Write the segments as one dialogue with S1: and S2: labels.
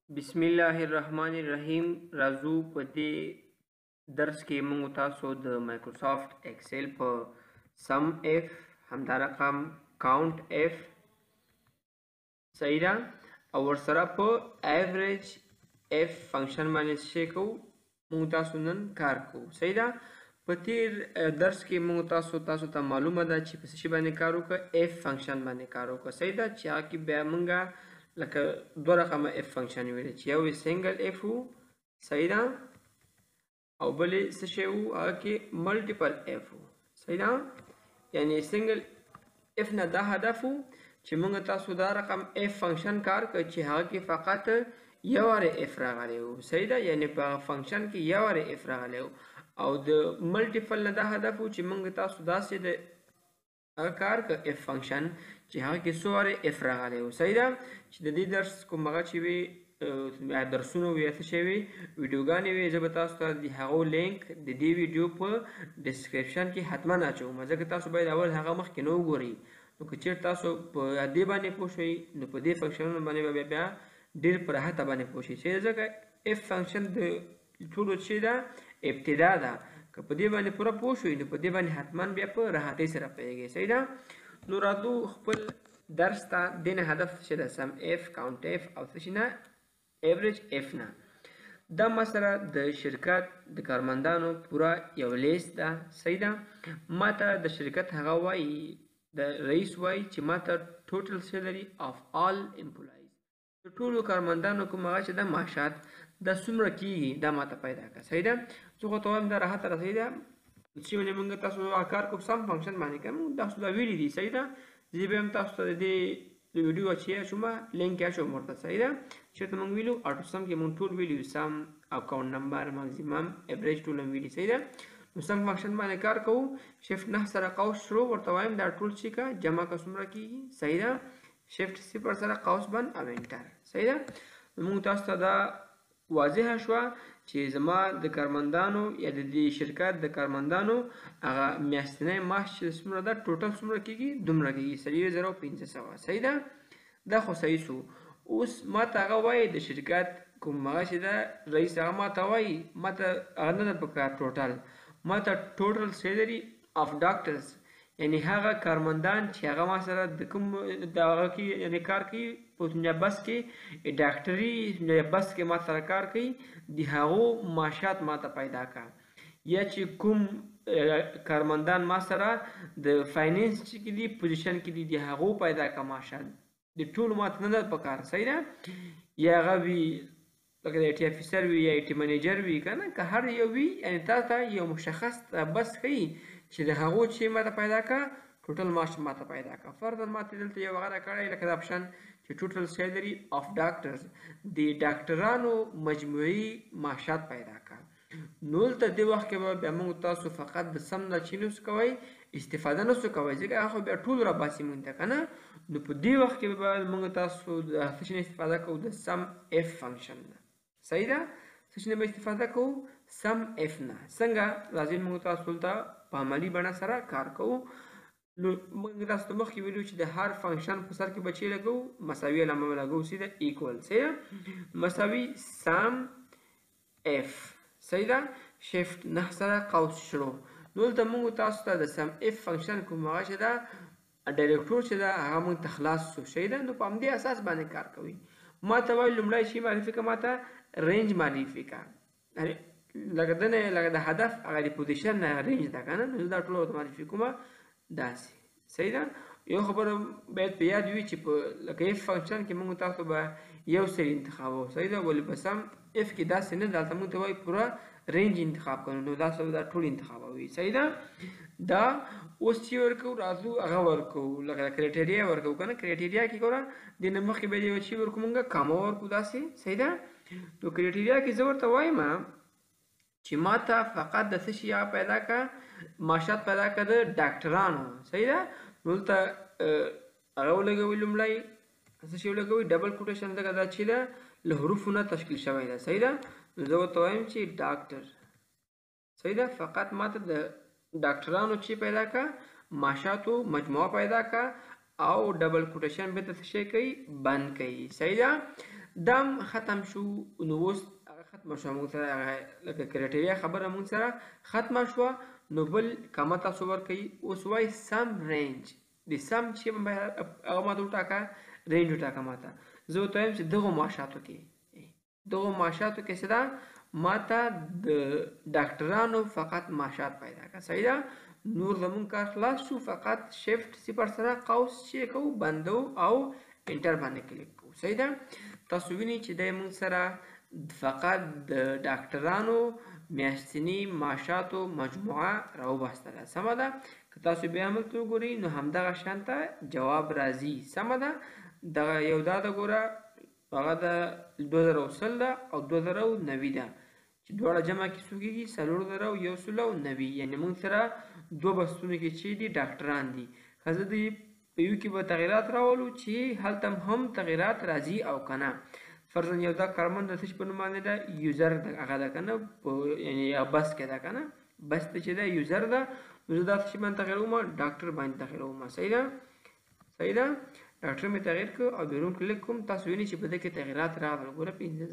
S1: بسم الله الرحمن الرحیم. راځو په دې درس کې موږ تاسو د مایکروسافت ایکسل په سم اف همدا رقم کاونټ اف صحیح ده او ورسره په ایوریج اف فنکشن باندې څه کوو موږ تاسو نن کار کوو. صحیح ده. په تیر درس کې موږ تاسو ته معلومه ده چې په څه باندې کار وکړو، اف فنکشن باندې کار وکړو. صحیح ده چې هغه کې بیا موږ لکه دوه رقمه اف فنکشن ویل چې یو سنگل اف وو صحیح ده او بلې څه شی وو هغه کې ملټیپل اف وو. صحیح ده یعنی سنگل اف نه دا هدف وو چې موږ تاسو دا رقم اف فنکشن کار کوي چې هغه کې فقط یو واره اف راغلی وو. صحیح ده یعنی په فنکشن کې یو واره اف راغلی وو او د ملټیپل نه دا هدف وو چې موږ تاسو داسې د هغه کار که اف فنکشن چې هغه کې څو واره اف راغلی وو. صحیح ده چې د دې درس کوم هغه چې وي درسونه وي څه شی وي ویډیوګانې وي زه به تاسو ته د هغو لینک د دې ویډیو په ډسکرپشن کې حتما اچوم، ځکه تاسو باید اول هغه مخکې نه وګورئ. نو که چېرته تاسو په دې باندې پوه شئ نو په دې فنکشنونو باندې به بیا ډېر په راحته باندې پوه شئ. ځکه اف فنکشن د ټولو څه ده ابتدا ده، که په دې باندې پوره پوه شئ نو په دې باندې حتما بیا په راحتۍ سره پوهېږئ. صحیح ده. نو راځو خپل درس ته. دې نه هدف څه ده؟ سم اف کاونټ اف او څه شي نه ایوریج اف نه. دا مثلا د شرکت د کارمندانو پوره یو لیست ده. صحیح ده. ما ته د شرکت هغه وایي د رئیس وایي چې ما ته ټوټل سیلري اف آل امپلایز د ټولو کارمندانو کوم هغه چې د معاشات دا څومره کېږي دا ما ته پیدا کړه. صحیح ده. زه خو ته وایم دا راحته ده. صحیح ده چې باندې موږ تاسو کار کوو سم فنکشن باندې کوم تاسو دا ویلي دي. صحیح ده. زه به هم تاسو ته د دې ویډیو چې شوم لینک یا شوم ورته. صحیح ده چې ته موږ ویلو اټو سم کې موږ ټول ویلو سم اکاونټ نمبر ماکسیمم ایوریج ټول هم ویلي. صحیح ده. نو سم فنکشن باندې کار کوو شفت 9 سره قوس شروع ورته وایم دا ټول چې کا جمع کا څومره کېږي. صحیح ده. شفت 0 سره قوس بند او انټر. صحیح ده. موږ تاسو ته دا واضحه شوه چې زما د کارمندانو یا د دې شرکت د کارمندانو هغه میاشتنی معاش چې څومره ده ټوټل څومره کېږي دومره کېږي 4,500. صحیح ده. دا خو صحیح سو. اوس ما ته هغه وایي د شرکت کوم هغه چې ده رئیس هغه ما ته وایي ما ته هغه نه ده پکار ټوټل ما ته ټوټل سیلري اف ډاکټرز یعنی هغه کارمندان چې هغه ما سره د کوم د هغه کې یعنی کار کوي په دنیا بس کې ډاکټري بس کې ما سره کار کوي د هغو معاشات ما ته پیدا کړه. یا چې کوم کارمندان ما سره د فاینانس کې دي پوزیشن کې دي د هغو پیدا کړه معاشات د ټولو ما ته نه ده پکار. صحیح ده. یا هغه وي لکه د آی ټي افیسر وي یا آی ټي منیجر وي که نه که هر یو وي یعنی تا ته یو مشخص بس ښیي چې د هغو چې ما ته پیدا کړه ټوټل معاش ما ته پیدا کړه. فردر ما ته دلته یو هغه راکړی لکه د اپشن چې ټوټل سیلري اف ډاکټرز د ډاکټرانو مجموعي معاشات پیدا کړه. نو دلته دې وخت کې به بیا موږ تاسو فقط د سم نه چې نوس کوئ استفاده نسو کوئ ځکه هغه خو بیا ټول راباسي موږ ته که نه. نو په دې وخت کې به موږ تاسو د څه شي نه استفاده کوو د سم اف فنکشن نه. صحیح ده. څه شي نه به استفاده کوو سم اف نه. څنګه راځئ موږ تاسو ته په عملي بڼه سره کار کوو. نو موږ تاسو ته مخکې ویلو چې د هر فنکشن په سر کې به چی لګوو مساوي علامه به لګوو سیده ایکول. صحیح ده. مساوي سم اف. صحیح ده. شفت 9 سره قوس شروع. نو دلته موږ تاسو ته د سم اف فنکشن کوم هغه چې ده ډایرکټور چې ده هغه موږ ته خلاص شو. صحیح ده. نو په همدې اساس باندې کار کوي. ما ته وایي لومړی شي معرفي کړه ما ته رینج معرفي کړه لکه د نه لکه د هدف هغه د پوزیشن نه رینج ده که نه. نو دا ټول ورته معرفي کومه داسې. صحیح ده. یو خبره باید په یاد وي چې په لکه اف فنکشن کې موږ تاسو به یو سری انتخابوو. صحیح ده. ولې په سم اف کې داسې نه دلته موږ ته وایي پوره رینج انتخاب کړو نو داسې دا ټول انتخابوي. صحیح ده. دا اوس چې ورکوو راځو هغه ورکوو لکه کرایټیریا ورکوو که نه. کرایټیریا کې ګوره دې نه مخکې به یو چې ورکوو موږ کامه ورکوو داسې. صحیح ده. نو کرایټیریا کې زه ورته وایم چې ما ته فقط د څه شي پیدا کړه معاشات پیدا کړه د ډاکټرانو. صحیح ده. نو دلته هغه ولګوئ لومړی څه شي ولګوئ ډبل کوټیشن ځکه دا چې ده له حروفو نه تشکیل شوی ده. صحیح ده. نو زه ورته وایم چې ډاکټر. صحیح ده. فقط ما ته د ډاکټرانو چې پیدا کړه معاشاتو مجموعه پیدا کړه او ډبل کوټیشن به څه شي کوي بند کوي. صحیح ده. دام ختم شو نو اوس ختم شو موږ سره لکه کرایټیریا خبره موږ سره ختم شو نو بل کما تاسو ورکوي اوس وای سم رینج د سم چې هغه ماته وټاکه رینج وټاکه ماته زه ورته وایم چې دغو معاشاتو کې څه ده ماته د ډاکټرانو فقط معاشات پیدا کړه صحیح ده نور زمونږ کار خلاص شو فقط شفت صفر سره قوس چې کوو بندو او انټر باندې کلیک کوو صحیح ده تاسو وینئ چې دی موږ سره فقط د ډاکټرانو میاشتني معاشاتو مجموعه راوباستله سمه ده که تاسو بیا هم ورته وګورئ نو همدغه شانته جواب راځي سمه ده دغه یو دا د ګوره هغه د 2020 ده او 2090 ده چې دواړه جمع کې څو کېږي 4090 یعنې موږ سره دوه بستونو کې چې دي ډاکټران دي ښه زه د په یو کې به تغیرات راولو چې هلته هم تغیرات راځي او که نه فرضاً یو دا کارمند د څه شي په نوم باندې ده یوزر هغه ده که نه یعنې بس کې ده که نه بس ته چې ده یوزر ده نو زه دا څه شي باندې تغیر وم ډاکټر باندې تغیر وم صحیح ده ډاکټر مې تغیر کړ او بیرون کلیک کوم تاسو وینئ چې په دې کې تغیرات راغلل ګوره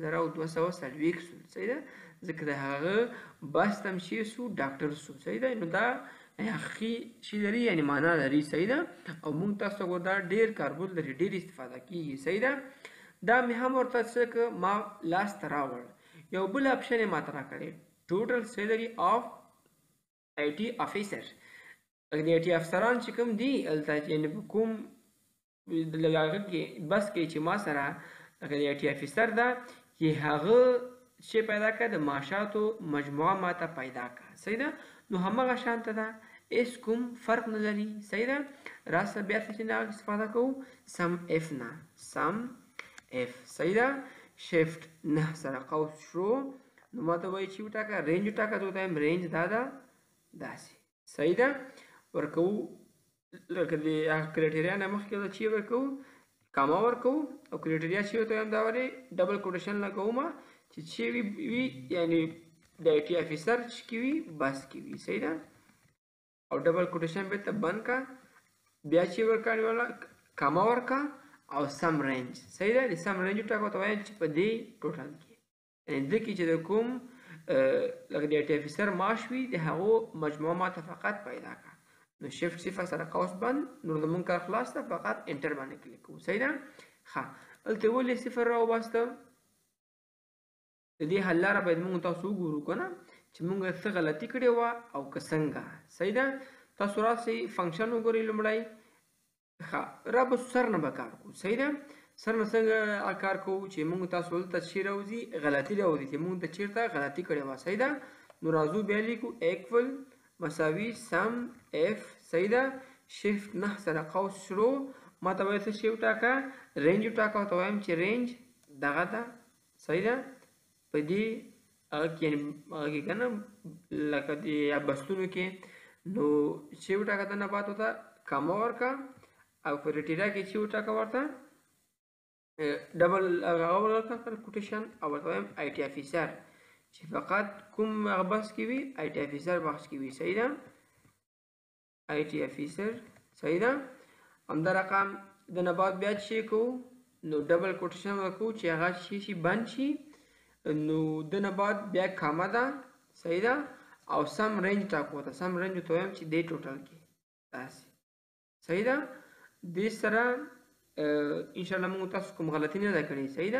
S1: 5240 سو صحیح ده ځکه د هغه بس تمشي سو ډاکټر سو صحیح ده نو دا حقیقي شي لري یعنې معنا لري صحیح ده او موږ تاسو ته ګوره دا ډېر کاربود لري ډېر استفاده کېږي صحیح ده دا مې هم ورته څه که ما لاسته راوړ یو بل اپشن یې ماته راکړی ټوټل سیلري آف آی ټي افیسر د آی ټي افسران چې کوم دي هلته یعنې په کوم هغه کې بس کې چې ما سره د آی ټي افیسر ده چې هغه شی پیدا کړه د معاشاتو مجموعه ماته پیدا کړه صحیح ده نو همغه شانته ده هېڅ کوم فرق نه لري صحیح ده راسته بیا چې نه استفاده کوو سم اف نه سم اف صحیح ده شفت نه سره قوس شروع نو ماته وایي چې وټاکه رینج وټاکه زه ورته وایم رینج دا ده داسې صحیح ده ورکوو لکه د کرایټیریا نه مخکې دا چې ورکوو کاما ورکوو او کرایټیریا چې ورته وایم دا ولې ډبل کوټیشن لګوم چې وي یعنې د آی ټي افیسر کې وي بس کې وي صحیح ده او ډبل کوټیشن بیرته بند کا بیا چې ورکړې والا کاما ورکا او سم رینج صحیح ده د سم رینج وټاکه ورته وایم چې په دې ټوټل کې یعنې دې کې چې د کوم لکه د آی ټي افیسر معاش وي د هغو مجموعه ماته فقط پیدا کړه نو شفت صفر سره قوس بند نو زموږ کار خلاص ده فقط انټر باندې کلیک کوو صحیح ده ښه دلته ولې صفر راوباسته د دې حل لاره باید موږ تاسو وګورو که نه چې موږ څه غلطي کړې وه او که څنګه صحیح ده تاسو راسئ فنکشن وګورئ لومړی ښه را به سر نه به کار کوو صحیح ده سر نه څنګه کار کوو چې موږ تاسو دلته چې راوځي غلطي راوځي چې موږ ته چېرته غلطي کړې وه صحیح ده نو راځو بیا لیکو ایکول مساوي سم اف صحیح ده شفت نه سره قوس شروع ما ته باید څه شی وټاکه رینج وټاکه ورته وایم چې رینج دغه ده صحیح ده په دې هغه کې که نه لکه د بستونو کې نو چې وټاکه د نبات ورته کاما ورکه او په کرایټیریا کې چې وټاکه ورته ډبل هغه ورکه کوټیشن او ورته وایم آی ټي افیسر چې فقط کوم هغه بحث کې وي آی ټي افیسر بحث کې وي صحیح ده آی ټي افیسر صحیح ده همدا رقم د نبات بیا چې کوو نو ډبل کوټیشن وکړو چې هغه شي بند شي نو د نبات بیا کامه ده صحیح ده او سم رینج ټاکو ته سم رینج ته وایم چې دې ټوټل کې داسې صحیح ده دې سره انشاءالله موږ تاسو کوم غلطي نه ده کړې صحیح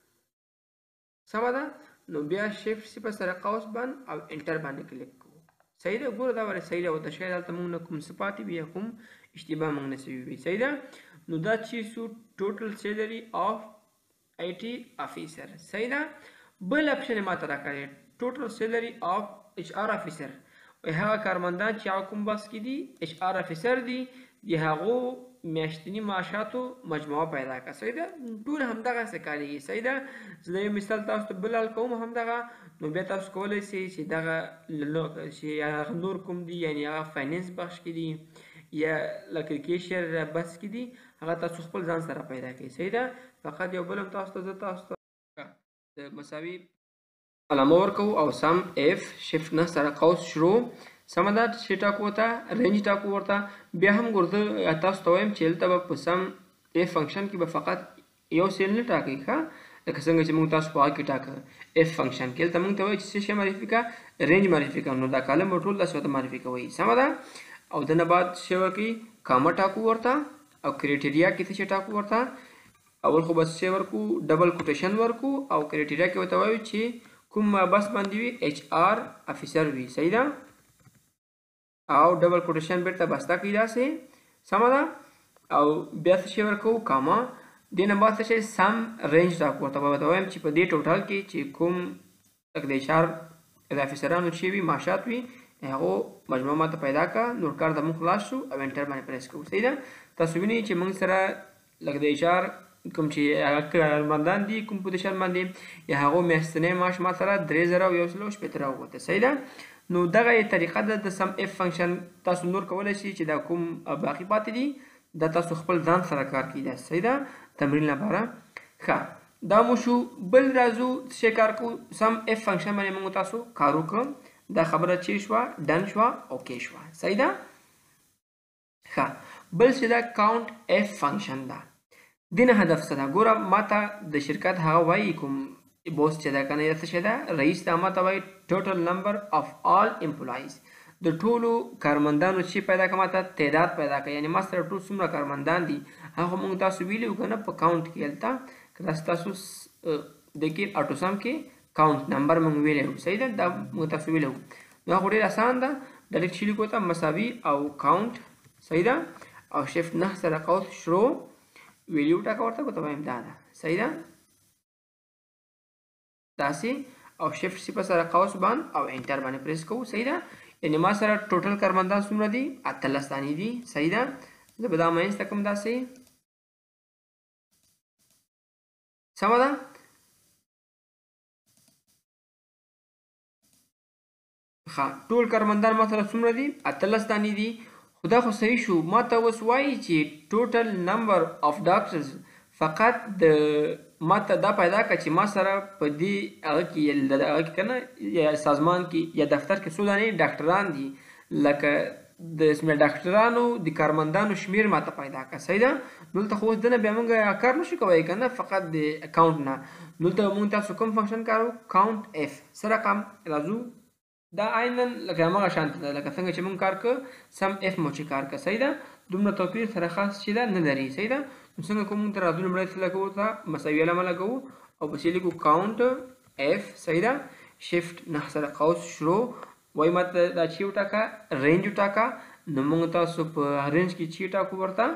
S1: ده سمه ده نو بیا شفت صفر سره قوس بند او انټر باندې کلیک کوو صحیح ده ګوره دا ولې صحیح ده او د شاید هلته موږ نه کوم څه پاتې وي یا کوم اشتباه موږ نه سوي وي صحیح ده نو دا چې سو ټوټل سیلري آف آی ټي افیسر صحیح ده بل اپشن یې ماته راکړی ټوټل سیلري آف ایچ آر افیسر هغه کارمندان چې هغه کوم بس کې دي ایچ آر افیسر دي د هغو میاشتني معاشاتو مجموعه پیدا کړه صحیح ده ټول همدغسې کارېږي صحیح ده زه یو مثال تاسو ته بل حل کوم همدغه نو بیا تاسو کولی شئ چې دغه چې هغه نور کوم دي یعنې هغه فایننس بخش کې دي یا لکه کیشر بس کې دي هغه تاسو خپل ځان سره پیدا کړئ صحیح ده فقط یو بل هم تاسو ته زه تاسو ته د مساوي علامه ورکوو او سم اف شفت نه سره قوس شروع سمه ده چې ټاکو ورته رینج ټاکو ورته بیا هم ګوره تاسو ته وایم چې هلته به په سم اف فنکشن کې به فقط یو سیل نه ټاکئ ښه لکه څنګه چې موږ تاسو په هغه کې ټاکه اف فنکشن کې دلته موږ ته وایي چې څه شی معرفي کا رینج معرفي کا نو دا کالم به ټول داسې ورته معرفي کوئ سمه ده او د نه بعد څه ورکوي کاما ټاکو ورته او کرایټیریا کې څه شی ټاکو ورته اول خو بس څه ورکو ډبل کوټیشن ورکو او کرایټیریا کې ورته وایو چې کوم بس باندې وي ایچ آر افیسر وي صحیح ده او ډبل کوټیشن بیرته بسته کوي داسې سمه ده او بیا څه شی ورکو کاما دې نه بعد څه شی سم رینج ټاکو ورته به وایم چې په دې ټوټل کې چې کوم د اشار د افیسرانو چې وي معاشات وي هغه مجموعه ماته پیدا کا نور کار د موږ خلاص شو او انټر باندې پریس کوو صحیح ده تاسو وینئ چې موږ سره لکه د اشار کوم چې هغه کارمندان دي کوم پوزیشن باندې یا هغه میاشتنی معاش ما سره 3180 وته صحیح ده نو دغه طریقه د سم اف فنکشن تاسو نور کولای شئ چې دا کوم باقی پاتې دي دا تاسو خپل ځان سره کار کیده صحیح ده تمرین لپاره ښه دا مو شو بل راځو چې کار کو سم اف فنکشن باندې موږ تاسو کار وکړو دا خبره چې شو ډن شو اوکې شو صحیح ده ښه بل څه دا کاونټ اف فنکشن ده دینه هدف څه ده ګوره ماته د شرکت هغه وایي کوم بوس چې دا کنه څه شه ده رئیس دا ماته وایي ټوټل نمبر اف آل امپلایز د ټولو کارمندانو چې پیدا کما ته تعداد پیدا کړي یعنی ما سره ټول څومره کارمندان دي هغه موږ تاسو ویلو کنه په کاونټ کې التا کله تاسو دګي اټو سم کې کاونټ نمبر موږ ویلو صحیح ده دا موږ تاسو ویلو دا خو ډیر آسان ده ډایرکټ شي لیکو ته مساوي او کاونټ صحیح ده او شیفت نه سره قوس شروع ویلیو ټاکا ورته کوته وایم دا ده صحیح ده داسې او شیفت سی په سره قوس باندې او انټر باندې پریس کوو صحیح ده یعنی ما سره ټوټل کارمندان څومره دي 13 دانی دي صحیح ده زه به دا مینځ تکم داسې سمه ده ښه ټول کارمندان ما سره څومره دي 13 دانی دي خدا خو صحیح شو ما ته اوس وایي چې ټوټل نمبر اف ډاکټرز فقط د ما ته دا پیدا کړه چې ما سره په دې هغه کې کنه یا سازمان کې یا دفتر کې څو دانې ډاکټران دي لکه د اسم ډاکټرانو د کارمندانو شمیر ما ته پیدا کړه صحیح ده دلته خو دنه بیا موږ کار نشو کوی کنه فقط د اکاونټ نه دلته موږ تاسو کوم فنکشن کارو کاونټ اف سره کم راځو دا عینن لکه هغه شانت ده لکه څنګه چې موږ کار ک سم اف مو چې کار ک صحیح ده دومره توپیر سره خاص چې دا نه لري صحیح ده څنګه کوم تر راځو لمړی څه لګو تا مساوي علامه لګو او پسې لیکو کاونټ اف صحیح ده شیفت نه سره قوس شروع وای ماته دا چې وټاکا رینج وټاکا نو موږ تاسو په رینج کې چې ټاکو ورته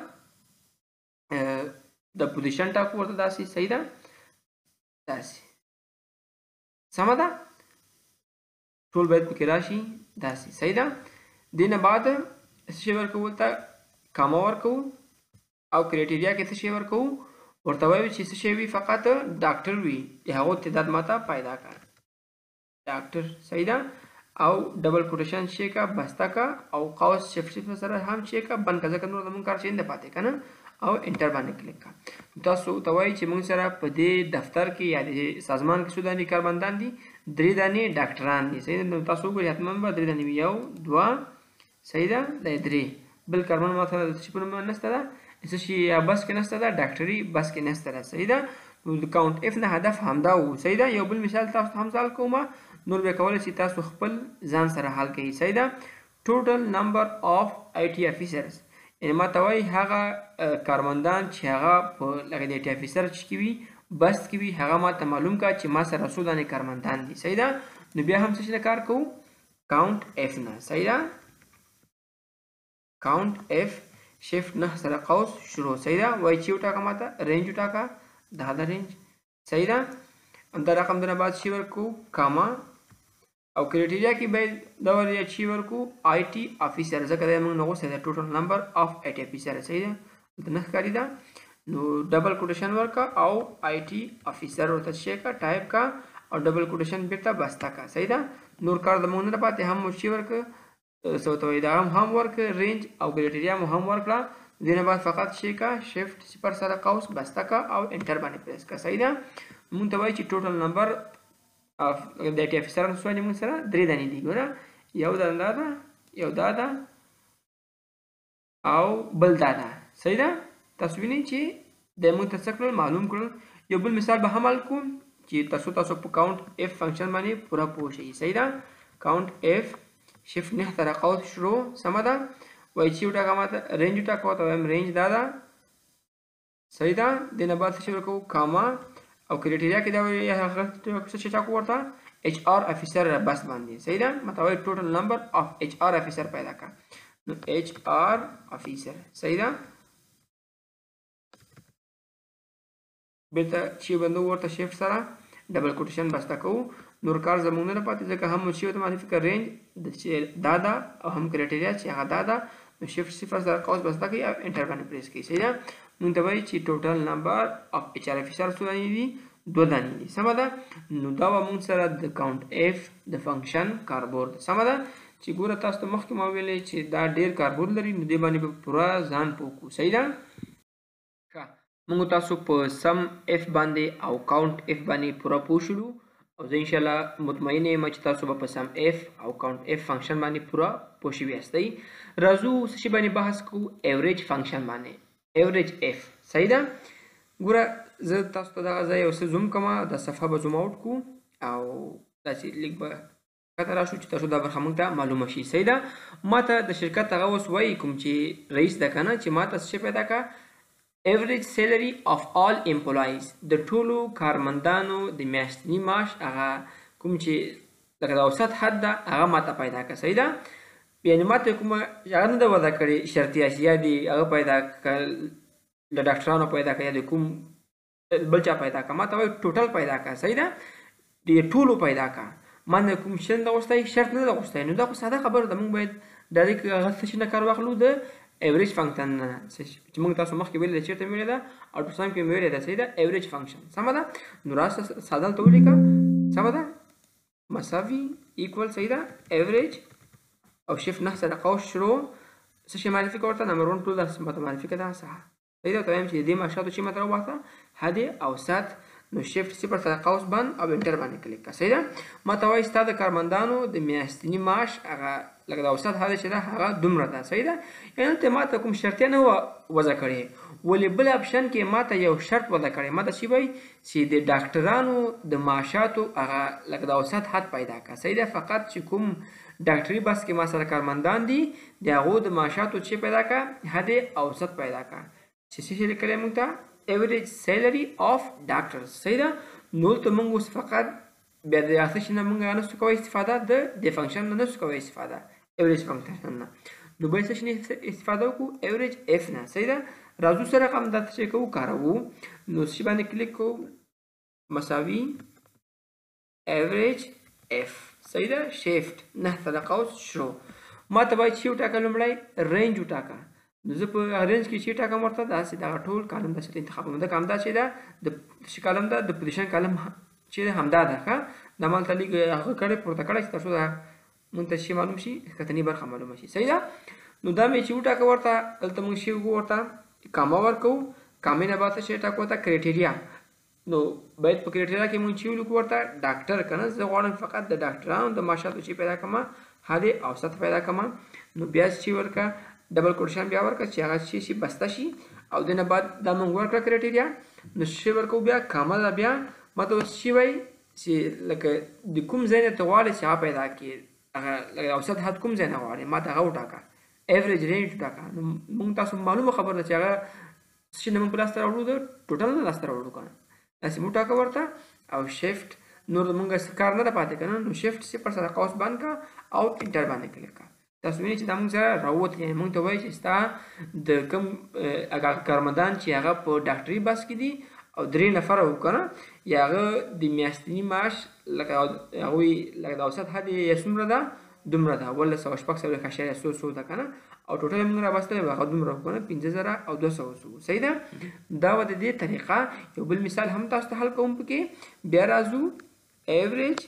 S1: د پوزیشن ټاکو ورته داسې صحیح ده داسې سم ده ټول باید پکې راشي داسې صحیح ده دینه بعد څه ورکو ته کاما ورکو او کرایټیریا کې څه شی ورکو ورته وایي چې څه شی وي فقط ډاکټر وي هغه تعداد ماته پیدا کړ ډاکټر صحیح ده او ډبل کوټیشن شي کا بستا کا او قوس شیفت سره هم شي کا بن کزه کنو زمون کار چینده پاتې کنه او انټر باندې کلیک کا تاسو ته وایي چې موږ سره په دې دفتر کې یا د سازمان کې سوداني کارمندان دي 3 دانې ډاکټران دي صحیح ده تاسو ګورئ حتما به 3 دانې یو 2 صحیح ده د 3 بل کارمن ما سره څه په نوم نشته ده څه شي بس کې نشته ده ډاکټري بس کې نشته ده صحیح ده نو د کاونټ اف نه هدف همدا و صحیح ده یو بل مثال تاسو هم ځال کوم نور به کولای شي تاسو خپل ځان سره حل کړئ صحیح ده ټوټل نمبر اف آی ټي افیسرز یعنی ما ته وایي هغه کارمندان چې هغه په لکه د آی ټي افیسر چې وي بس کې وي هغه ما ته معلوم کا چې ما سره څو دانې کارمندان دي صحیح ده نو بیا هم څه کار کوو کاونټ اف نه صحیح ده کاونټ اف شیفت نه سره قوس شروع صحیح ده وای چې وټاکا ماته رینج وټاکا دا رینج صحیح ده اندر رقم دنه بعد شی ورکو کاما او کرایټیریا کې به دا وریا شی ورکو آی ټي افیسر ځکه دا موږ نو څه ټوټل نمبر اف آی ټي افیسر صحیح ده د نه کاری ده نو ډبل کوټیشن ورکا او آی ټي افیسر ورته شي کا ټایپ کا او ډبل کوټیشن بیرته بستا کا صحیح ده نور کار د موږ نه پاتې هم شی ورک سو ته دا هم ورک رینج او کرایټیریا مو هم ورکړه دینه بعد فقط شي کا شیفت پر سره قوس بستا کا او انټر باندې پریس کا صحیح ده مونږ ته وایي چې ټوټل نمبر اف د ټي افیسرانو څو دي مونږ سره 3 دانې دي ګوره یو دا ده یو دا ده او بل دا ده صحیح ده تاسو وینئ چې د مونږ ته څه کړل معلوم کړل یو بل مثال به هم حل کوو چې تاسو په کاونټ اف فنکشن باندې پوره پوه شئ. صحیح ده. کاونټ اف شفت 9 ته راقوس شروع سمه ده. وایي چې وټاکه ماته رینج وټاکه ورته وایم رینج دا ده. صحیح ده. دې نه بعد څه ورکوو کاما او کرایټیریا کې دا وایي هغه څه چاکو ورته اچ آر افیسر بس باندې. صحیح ده. ماته وایي ټوټل نمبر اف اچ آر افیسر پیدا کړه. نو اچ آر افیسر. صحیح ده. بیرته چې بندو ورته شیفت سره ډبل کوټیشن بسته کوو. نور کار زموږ نه پاتې ځکه هم شی ته معرفي کړ رینج دا ده او هم کرایټیریا چې هغه دا ده. نو شیفت 0 سره قوس بسته کوي او انټر باندې پریس کوي. صحیح ده. نو ته وایي چې ټوټل نمبر اف اچ آر افیسر څو دانې دي 2 دانې دي. سمه ده. نو دا به موږ سره د کاونټ اف د فنکشن کاربورد. سمه ده چې ګوره تاسو ته مخکې ما ویلې چې دا ډیر کاربورد لري نو دې باندې به پوره ځان پوه کړو. صحیح ده. موږ تاسو په سم اف باندې او کاونټ اف باندې پوره پوه شولو او زه انشاءالله مطمئن یم چې تاسو به په سم اف او کاونټ اف فنکشن باندې پوره پوه شوي یاستئ. راځو څه شي باندې بحث کوو ایوریج فنکشن باندې. ایوریج اف. صحیح ده. ګوره زه تاسو ته دغه ځای یو څه زوم کومه د صفحه به زوم اوټ کړو او داسې لیک به کته راشو چې تاسو دا برخه موږ ته معلومه شي. صحیح ده. ما ته د شرکت هغه اوس وایي کوم چې رئیس ده که نه چې ما ته څه شی پیدا کړه average salary of all employees د ټولو کارمندانو د میاشتني معاش هغه کوم چې لکه د اوسط حد ده هغه ماته پیدا کړه. صحیح ده. یعنې ماته کومه هغه نه ده وضع کړې شرطي اشیا دي هغه پیدا کړه له ډاکټرانو پیدا کړه یا د کوم بل چا پیدا کړه. ماته وایي ټوټل پیدا کړه. صحیح ده. د ټولو پیدا کړه. ما نه کوم شی نه غوښتی شرط نه ده غوښتی. نو دا خو ساده خبره ده. موږ باید ډایرکټ هغه څه شي نه کار واخلو د ایوریج فنکشن نه چې موږ تاسو مخکې ویلې چیرته مې ویلې ده الټراساوند کې مې ویلې ده. صحیح ده. ایوریج فنکشن. سمه ده. نو راسته ساده دلته ولیکه. سمه ده. مساوي ایکوال. صحیح ده. ایوریج او شیفت 9 سره قوس شروع څه شی معرفي کړه ورته نمبر 1 ټول داسې ماته معرفي کړه ده صح. صحیح ده. ته وایم چې د دې معاشاتو چې ماته راوباسه حد اوسط نو شیفت 0 سره قوس بند او انټر باندې کلیک کړه. صحیح ده. ماته وایي ستا د کارمندانو د میاشتني معاش هغه لکه د اوسط حد چې ده هغه دومره ده. صحیح ده. یعنې دلته ماته کوم شرطیه نه وضع کړې ولې بل اپشن کې ماته یو شرط وضع کړی. ماته چې وایي چې د ډاکټرانو د معاشاتو هغه لکه د اوسط حد پیدا کړه. صحیح ده. فقط چې کوم ډاکټري بس کې ما سره کارمندان دي د هغو د معاشاتو چې پیدا کړه حد اوسط پیدا کړه چې څه شی لیکلی موږ ته average salary of doctors. صحیح ده. نو ته موږ اوس فقط بیا د هغه شي نه موږ نشو کولی استفاده د فنکشن نه نشو کولی استفاده average فنکشن نه. نو بل څه شي استفاده وکړو average f نه. صحیح ده. راځو سره رقم دا څه کوو کاروو. نو څه باندې کلیک کوو مساوي average f. صحیح ده. شیفت 9 سره قوس شروع. ما ته باید چې وټاکه لومړی رینج وټاکه. نو زه په رینج کې چې ټاکم ورته داسې دغه ټول کالم داسې انتخابوم. دا همدا چې ده د څه کالم ده د پوزیشن کالم چې ده همدا ده ښه. دا ما هلته لږ هغه کړی پورته کړی چې تر څو مونږ ته شي معلوم شي ښکتنۍ برخه معلومه شي. صحیح ده. نو دا مې چې وټاکه ورته دلته مونږ شي ورته کاما ورکوو. کامې نه بعد څه شی ټاکو ورته کرایټیریا. نو باید په کرایټیریا کې مونږ چې ولیکو ورته ډاکټر که نه زه غواړم فقط د ډاکټرانو د معاشاتو چې پیدا کړمه حد اوسط پیدا کړمه. نو بیا چې ورکړه ډبل کوټیشن بیا ورکړه چې هغه شي بسته شي او دې نه بعد دا مونږ ورکړه کرایټیریا. نو شی ورکوو بیا کامه ده بیا ماته اوس شي وایي چې لکه د کوم ځای نه ته غواړې چې هغه پیدا کړي هغه لکه اوسط حد کوم ځای نه غواړې ما ته هغه وټاکه ایوریج رینج وټاکه. نو مونږ تاسو معلومه خبره ده چې هغه څه شي نه مونږ په لاسته راوړو د ټوټل نه لاسته راوړو که نه داسې مو وټاکه ورته او شیفت نور مونږ کار نه ده پاتې که نه. نو شیفت 0 سره قوس بند کړه او انټر باندې کلیک کړه. تاسو وینئ چې دا مونږ سره راووت. یعنې مونږ ته وایي چې ستا د کوم هغه کارمندان چې هغه په ډاکټري بس کې دي او 3 نفره وو که نه یا هغه د میاشتني معاش لکه هغوی لکه د اوسط حد یې څومره ده دومره ده 1200 ده که نه او ټوټل موږ راباستلی وو هغه دومره وو که نه 5200. صحیح ده. دا وه د دې طریقه. یو بل مثال هم تاسو ته حل کوم پکې. بیا راځو ایوریج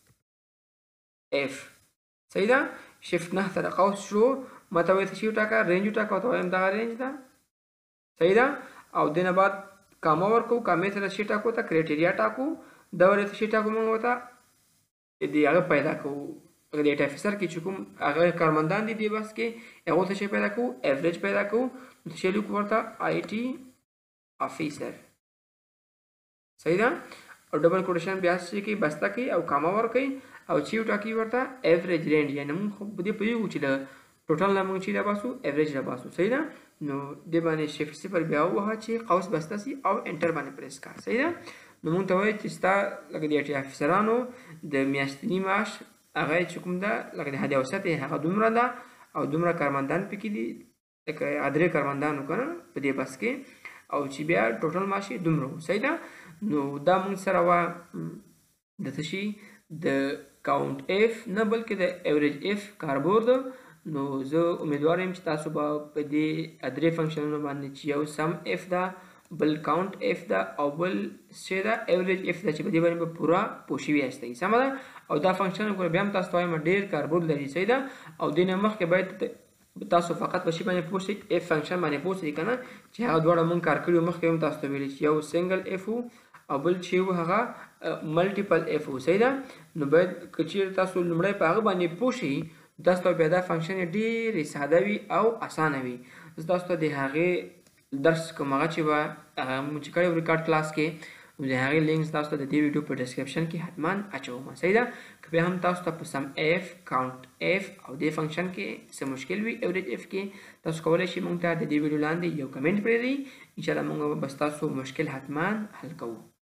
S1: اف. صحیح ده. شیفت 9 سره قوس شروع ما ته وایي څه شي وټاکه رینج وټاکه ورته وایم دغه رینج ده. صحیح ده. او دې نه بعد کاما ورکوو. کامې سره شي ټاکو ته کرایټیریا ټاکو. دا ولې څه شي ټاکو موږ ورته د هغه پیدا کوو د ډیټا افیسر کې چې کوم هغه کارمندان دي دې بس کې هغو څه شی پیدا کوو ایوریج پیدا کوو. نو څه شی لیکو ورته آی ټي افیسر. صحیح ده. او ډبل کوټیشن بیا څه کوي بسته کوي او کاما ورکوي او چې وټاکي ورته ایوریج رینج یعنی موږ خو په دې پوهېږو چې د ټوټل نه موږ چې راباسو ایوریج راباسو. صحیح ده. نو دې باندې شیفټ 0 بیا ووهه چې قوس بسته سي او انټر باندې پریس کړه. صحیح ده. نو موږ ته وایي چې ستا لکه د ټي افسرانو د میاشتني معاش هغه چې کوم ده لکه د حد اوسط یې هغه دومره ده او دومره کارمندان پکې دي لکه ادرې کارمندانو که نه په دې بس کې او چې بیا ټوټل معاش یې دومره و. صحیح ده. نو دا موږ سره وه د څه شي د کاونټ اف نه بلکې د ایوریج اف کاربورد. نو زه امیدوار یم چې تاسو به په دې درې فنکشنونو باندې چې یو سم اف ده بل کاونټ اف ده او بل څه ده ایوریج اف ده چې په دې باندې به پوره پوه شوي یاستئ. سمه ده. او دا فنکشن وګوره بیا هم تاسو ته وایم ډېر کاربورد لري. صحیح ده. او دې نه مخکې باید تاسو فقط په شي باندې پوه شئ اف فنکشن باندې پوه شئ که نه چې هغه دواړه مونږ کار کړي مخکې هم تاسو ته ویلي چې یو سنګل اف و او بل چې و هغه ملټیپل اف و. صحیح ده. نو باید که چیرې تاسو لومړی په هغه باندې پوه شئ تاسو ته بیا دا فنکشن ډېرې ساده وي او اسانه وي. زه تاسو ته د هغې درس کوم هغه چې به مونږ چې کړی و ریکارډ کلاس کې نو د هغې لینک تاسو ته د دې ویډیو په ډسکرپشن کې حتما اچوم. صحیح ده. که بیا هم تاسو ته په سم اف کاونټ اف او دې فنکشن کې څه مشکل وي ایوریج اف کې تاسو کولی شئ مونږ ته د دې ویډیو لاندې یو کمنټ پرېږدئ. انشاءالله مونږ به ستاسو مشکل حتما حل کوو.